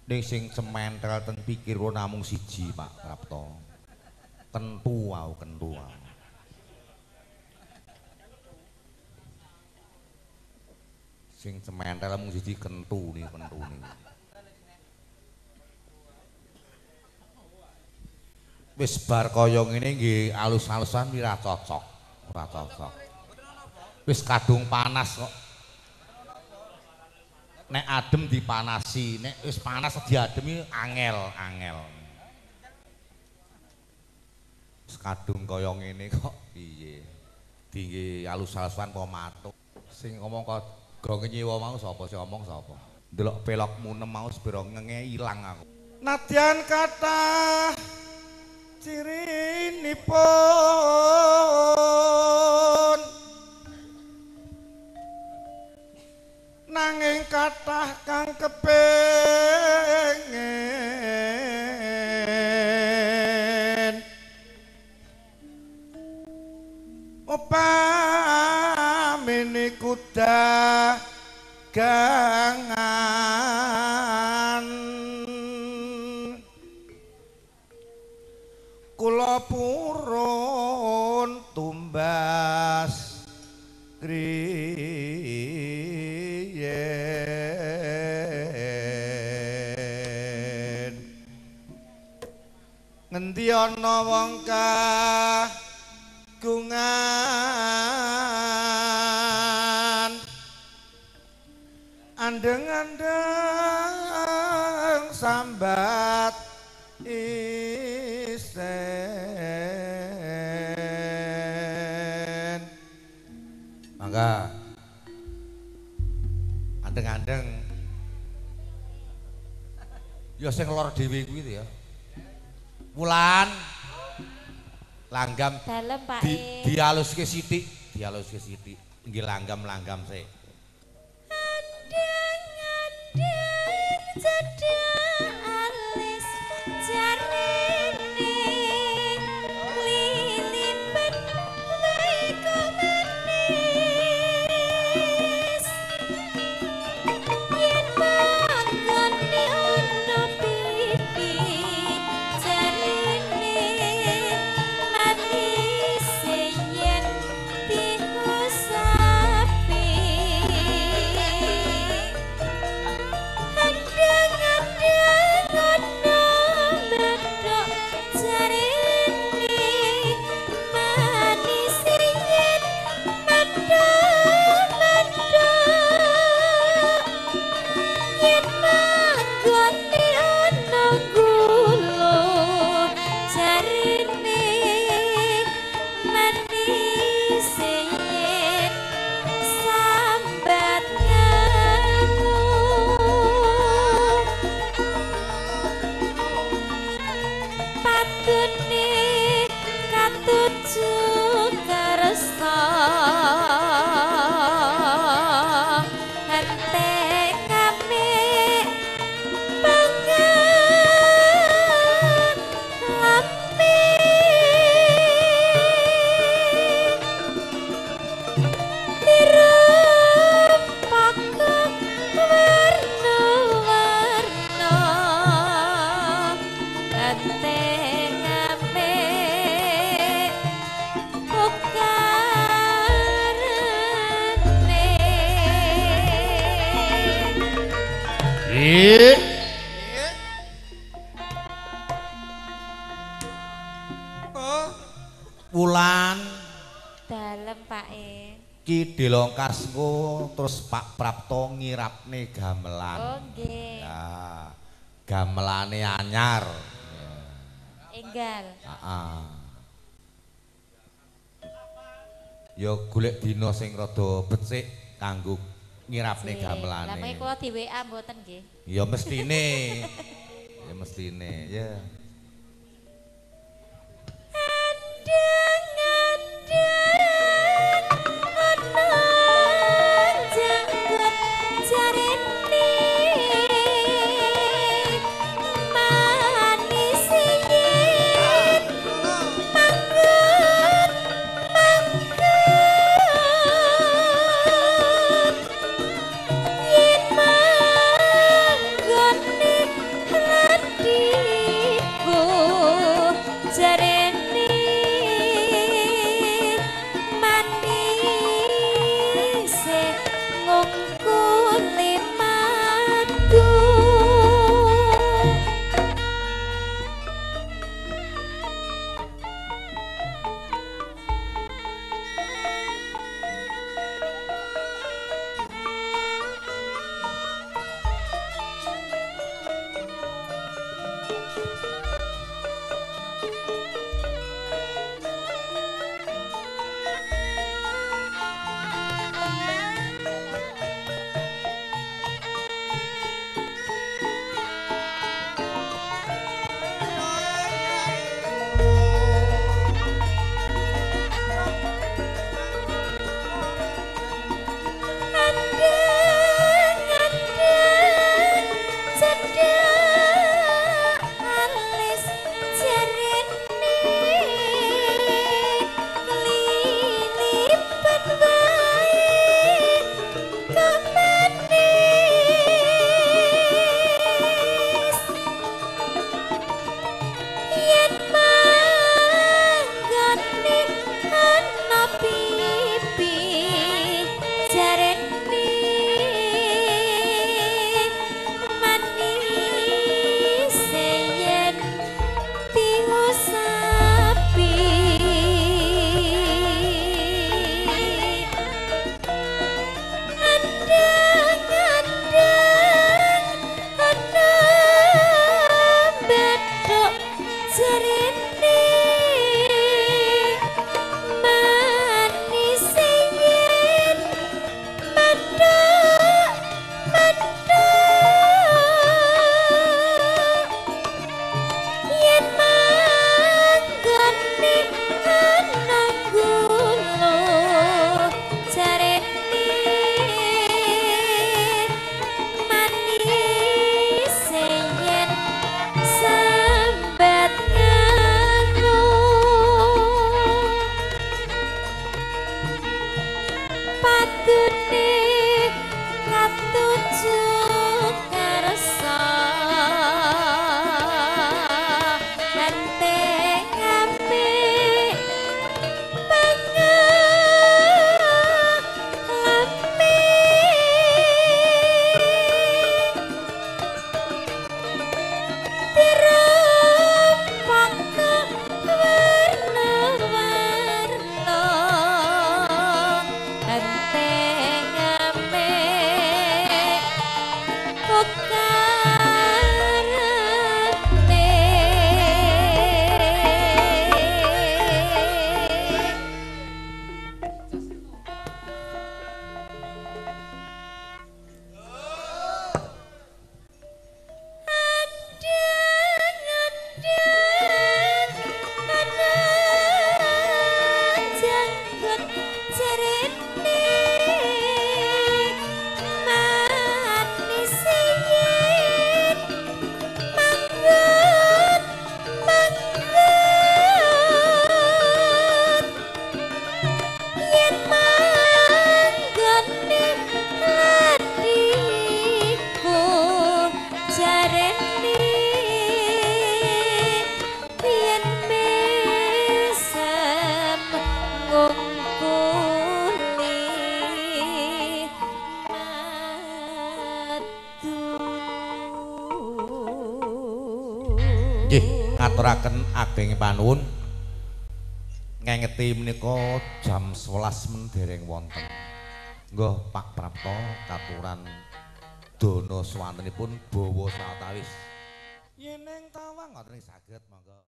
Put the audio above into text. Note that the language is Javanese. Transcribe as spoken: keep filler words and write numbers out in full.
ning sing cementel ten pikirku namung siji Pak Prapto. Kentu wau, kentu wau. Sing cementel mung siji kentu nih, kentu nih. Wis bar kaya ngene nggih alus-alusan ora cocok, ora cocok. Wis kadung panas kok. Nek adem dipanasi, nek wis panas diademi angel, angel. Wis kadung kaya ngene kok piye? Dingge alus-alusan apa matuk. Sing ngomong kok gong nyewa mau sapa sing ngomong sapa? Delok pelokmu nem mau sepira ngenge ilang aku. Nadyan kathah cirinipun nanging kathah kang kepengin upamine kuda gangan kula purun tumbas kriyen ngendi ana wong kagungan andeng-andeng sambat isen mangga andeng-andeng ya sing lor dhewe kuwi to ya Wulan langgam dalem Pak di, E dialuske sithik dialuske sithik nggih langgam-langgam sik andeng-andeng cedhak alis jarene lilipan baiko manis yen manggone ono pipi jarene manis yen diusapi Wulan dalem Pak E ki delongkasku terus Pak Prapto ngirapne gamelan oh nggih ya gamelane anyar enggal heeh ya golek dina sing rada becik kanggo ngirapne gamelane lha mengko kula di W A mboten nggih ya mestine ya mestine ya Nggih, ngaturaken ageng panuwun. Ngengeti menika jam sewelas men dereng wonten. Nggih, Pak Prapto katuran dana swantenipun bawa sawetawis. Yen ing tawang ngoten saged monggo.